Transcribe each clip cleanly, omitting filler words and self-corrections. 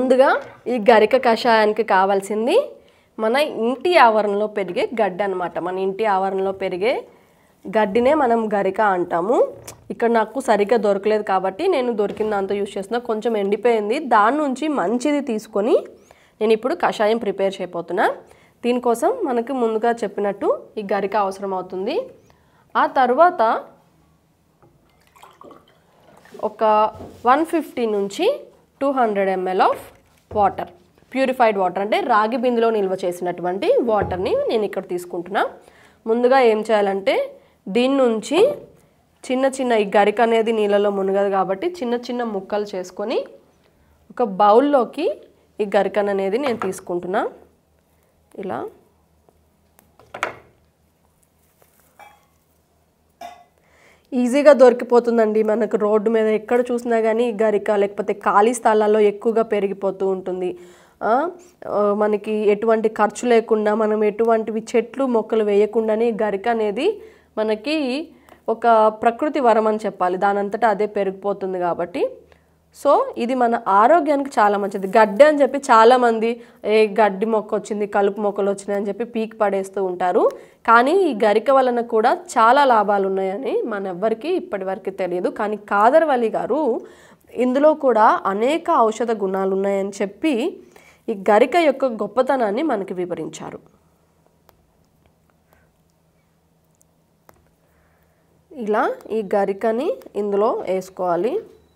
ముందుగా ఈ గరిక కషాయానికి కావాల్సింది మన ఇంటి ఆవరణలో పెరిగే గడ్డి అన్నమాట. మన ఇంటి ఆవరణలో పెరిగే గడ్డినే మనం గరిక అంటాము. ఇక్కడ నాకు సరిగ్గా దొరకలేదు కాబట్టి నేను దొరికిన దాంతో యూజ్ చేస్తున్నా. కొంచెం ఎండిపోయింది, దాని నుంచి మంచిది తీసుకొని నేను ఇప్పుడు కషాయం ప్రిపేర్ చేయబోతున్నా. దీనికోసం మనకు ముందుగా చెప్పినట్టు ఈ గరిక అవసరం అవుతుంది. ఆ తర్వాత ఒక 150 నుంచి 200 ml of water, purified water అంటే రాగి బిందులో నిల్వ చేసినటువంటి వాటర్ని నేను ఇక్కడ తీసుకుంటున్నా. ముందుగా ఏం చేయాలంటే దీని నుంచి చిన్న చిన్న, ఈ గరిక అనేది నీళ్ళలో మునగదు కాబట్టి చిన్న చిన్న ముక్కలు చేసుకొని ఒక బౌల్లోకి ఈ గరికను అనేది నేను తీసుకుంటున్నా. ఇలా ఈజీగా దొరికిపోతుందండి మనకు. రోడ్డు మీద ఎక్కడ చూసినా కానీ గరిక, లేకపోతే ఖాళీ స్థలాల్లో ఎక్కువగా పెరిగిపోతూ ఉంటుంది. మనకి ఎటువంటి ఖర్చు లేకుండా, మనం ఎటువంటివి చెట్లు మొక్కలు వేయకుండానే గరిక అనేది మనకి ఒక ప్రకృతి వరం అని చెప్పాలి. దానంతటా అదే పెరిగిపోతుంది కాబట్టి సో ఇది మన ఆరోగ్యానికి చాలా మంచిది. గడ్డి అని చెప్పి చాలామంది గడ్డి మొక్క వచ్చింది, కలుపు మొక్కలు వచ్చినాయి అని చెప్పి పీక్ పడేస్తూ ఉంటారు. కానీ ఈ గరిక వలన కూడా చాలా లాభాలు ఉన్నాయని మనెవ్వరికీ ఇప్పటివరకు తెలియదు. కానీ కాదర్వల్లి గారు ఇందులో కూడా అనేక ఔషధ గుణాలు ఉన్నాయని చెప్పి ఈ గరిక యొక్క గొప్పతనాన్ని మనకి వివరించారు. ఇలా ఈ గరికని ఇందులో వేసుకోవాలి.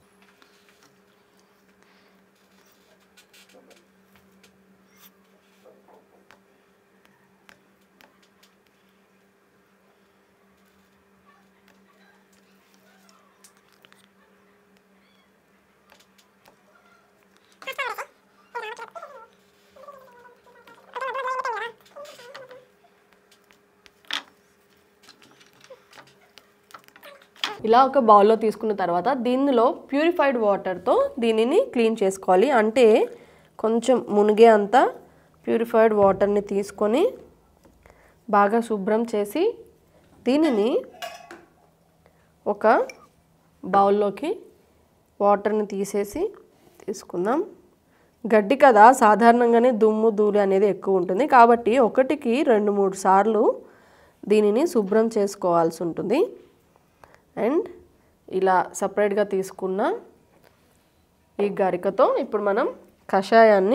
ఇలా ఒక బౌల్లో తీసుకున్న తర్వాత దీనిలో ప్యూరిఫైడ్ వాటర్తో దీనిని క్లీన్ చేసుకోవాలి. అంటే కొంచెం మునిగే అంత ప్యూరిఫైడ్ వాటర్ని తీసుకొని బాగా శుభ్రం చేసి దీనిని ఒక బౌల్లోకి వాటర్ని తీసేసి తీసుకుందాం. గడ్డి కదా, సాధారణంగానే దుమ్ము ధూళి అనేది ఎక్కువ ఉంటుంది కాబట్టి ఒకటికి 2-3 సార్లు దీనిని శుభ్రం చేసుకోవాల్సి ఉంటుంది. అండ్ ఇలా సపరేట్గా తీసుకున్న ఈ గరికతో ఇప్పుడు మనం కషాయాన్ని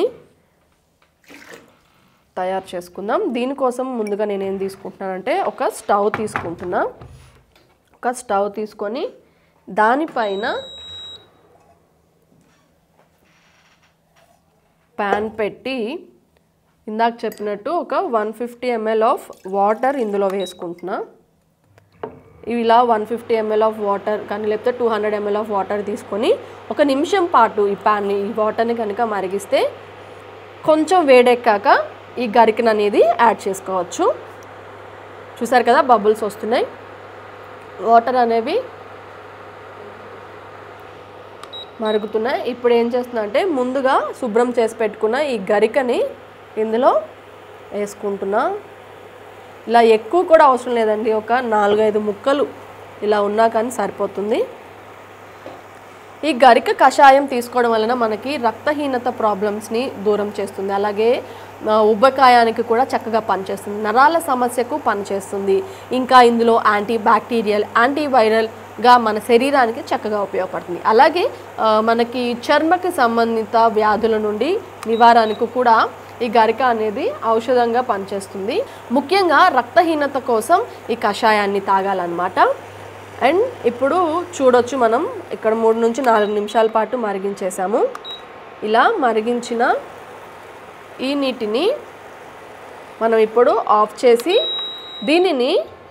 తయారు చేసుకుందాం. దీనికోసం ముందుగా నేనేం తీసుకుంటున్నానంటే ఒక స్టవ్ తీసుకుంటున్నా. ఒక స్టవ్ తీసుకొని దానిపైన ప్యాన్ పెట్టి ఇందాక చెప్పినట్టు ఒక 150 ml ఆఫ్ వాటర్ ఇందులో వేసుకుంటున్నా. ఇలా 150 ml ఆఫ్ వాటర్ కానీ లేకపోతే 200 ml ఆఫ్ వాటర్ తీసుకొని 1 నిమిషం పాటు ఈ ప్యాన్ని, ఈ వాటర్ని కనుక మరిగిస్తే కొంచెం వేడెక్కాక ఈ గరికను అనేది యాడ్ చేసుకోవచ్చు. చూసారు కదా బబుల్స్ వస్తున్నాయి. వాటర్ అనేవి మరుగుతున్నాయి. ఇప్పుడు ఏం చేస్తున్నా అంటే ముందుగా శుభ్రం చేసి పెట్టుకున్న ఈ గరికని ఇందులో వేసుకుంటున్నా. ఇలా ఎక్కువ కూడా అవసరం లేదండి, ఒక 4-5 ముక్కలు ఇలా ఉన్నా కానీ సరిపోతుంది. ఈ గరిక కషాయం తీసుకోవడం వలన మనకి రక్తహీనత ప్రాబ్లమ్స్ని దూరం చేస్తుంది. అలాగే ఉబ్బకాయానికి కూడా చక్కగా పనిచేస్తుంది, నరాల సమస్యకు పనిచేస్తుంది. ఇంకా ఇందులో యాంటీ బ్యాక్టీరియల్, యాంటీవైరల్గా మన శరీరానికి చక్కగా ఉపయోగపడుతుంది. అలాగే మనకి చర్మకి సంబంధిత వ్యాధుల నుండి నివారణకు కూడా ఈ గరిక అనేది ఔషధంగా పనిచేస్తుంది. ముఖ్యంగా రక్తహీనత కోసం ఈ కషాయాన్ని తాగాలన్నమాట. అండ్ ఇప్పుడు చూడొచ్చు, మనం ఇక్కడ 3 నుంచి 4 నిమిషాల పాటు మరిగించేసాము. ఇలా మరిగించిన ఈ నీటిని మనం ఇప్పుడు ఆఫ్ చేసి దీనిని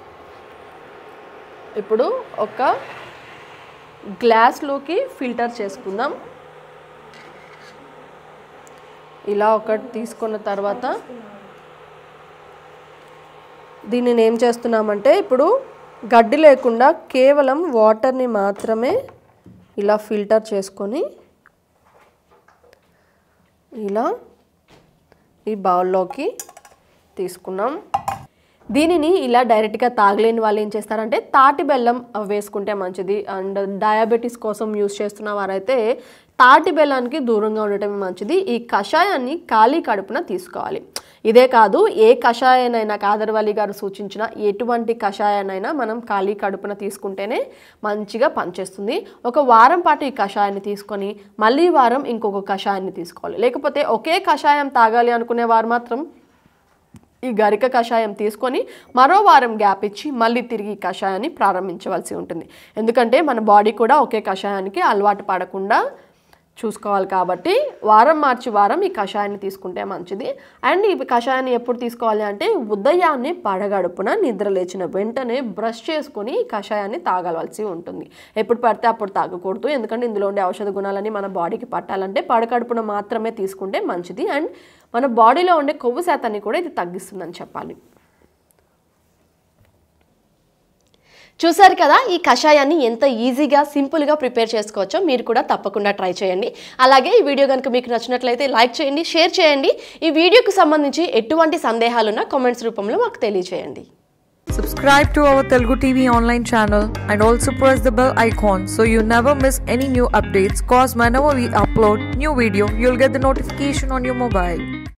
ఇప్పుడు ఒక గ్లాస్లోకి ఫిల్టర్ చేసుకుందాం. ఇలా ఒకటి తీసుకున్న తర్వాత దీనిని ఏం చేస్తున్నామంటే ఇప్పుడు గడ్డి లేకుండా కేవలం వాటర్ని మాత్రమే ఇలా ఫిల్టర్ చేసుకొని ఇలా ఈ బౌల్లోకి తీసుకున్నాం. దీనిని ఇలా డైరెక్ట్గా తాగలేని వాళ్ళు ఏం చేస్తారంటే తాటి బెల్లం వేసుకుంటే మంచిది. అండ్ డయాబెటీస్ కోసం యూస్ చేస్తున్న వారైతే తాటి బెల్లానికి దూరంగా ఉండటమే మంచిది. ఈ కషాయాన్ని ఖాళీ కడుపున తీసుకోవాలి. ఇదే కాదు, ఏ కషాయానైనా కాదర్వల్లి గారు సూచించిన ఎటువంటి కషాయానైనా మనం ఖాళీ కడుపున తీసుకుంటేనే మంచిగా పనిచేస్తుంది. ఒక వారం పాటు ఈ కషాయాన్ని తీసుకొని మళ్ళీ వారం ఇంకొక కషాయాన్ని తీసుకోవాలి. లేకపోతే ఒకే కషాయం తాగాలి అనుకునే వారు మాత్రం ఈ గరిక కషాయం తీసుకొని మరో వారం గ్యాప్ ఇచ్చి మళ్ళీ తిరిగి ఈ కషాయాన్ని ప్రారంభించవలసి ఉంటుంది. ఎందుకంటే మన బాడీ కూడా ఒకే కషాయానికి అలవాటు పడకుండా చూసుకోవాలి కాబట్టి వారం మార్చి వారం ఈ కషాయాన్ని తీసుకుంటే మంచిది. అండ్ ఈ కషాయాన్ని ఎప్పుడు తీసుకోవాలి అంటే ఉదయాన్నే పడగడుపున నిద్ర లేచిన వెంటనే బ్రష్ చేసుకొని ఈ కషాయాన్ని తాగవలసి ఉంటుంది. ఎప్పుడు పడితే అప్పుడు తాగకూడదు. ఎందుకంటే ఇందులో ఉండే ఔషధ గుణాలని మన బాడీకి పట్టాలంటే పడగడుపున మాత్రమే తీసుకుంటే మంచిది. అండ్ మన బాడీలో ఉండే కొవ్వు శాతాన్ని కూడా ఇది తగ్గిస్తుందని చెప్పాలి. చూసారు కదా ఈ కషాయాన్ని ఎంత ఈజీగా సింపుల్గా ప్రిపేర్ చేసుకోవచ్చో మీరు కూడా తప్పకుండా ట్రై చేయండి. అలాగే ఈ వీడియో కనుక మీకు నచ్చినట్లయితే లైక్ చేయండి, షేర్ చేయండి. ఈ వీడియోకి సంబంధించి ఎటువంటి సందేహాలున్నా కామెంట్స్ రూపంలో మాకు తెలియజేయండి. Subscribe to our Telugu TV online channel and also press the bell icon so you never miss any new updates, cause whenever we upload new video you'll get the notification on your mobile.